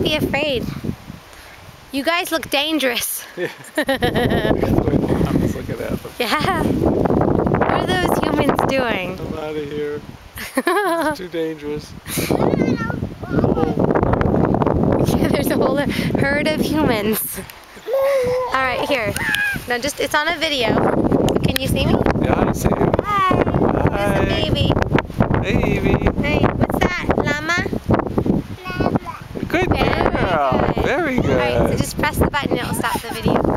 be afraid. You guys look dangerous. Yeah. Let's look at that. Yeah. What are those humans doing? I'm out of here. It's too dangerous. Oh. Yeah, there's a whole herd of humans. Alright, here. Now just, it's on a video. Can you see me? Yeah, I see you. Hi. There's a baby. Hey, Evie. Hey, what's that? Llama? Good girl. Very good. Alright, so just press the button and it'll stop the video.